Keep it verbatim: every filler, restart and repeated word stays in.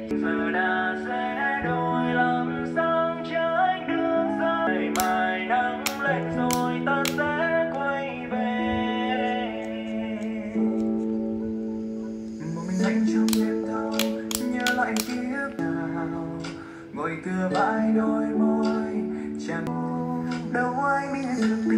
giờ đã sẽ đôi làm sáng trái đường dài mai nắng lên rồi ta sẽ quay về. Một mình anh trong đêm thâu nhớ lại kiếp nào ngồi tựa vai đôi môi chẳng đâu ai biết được.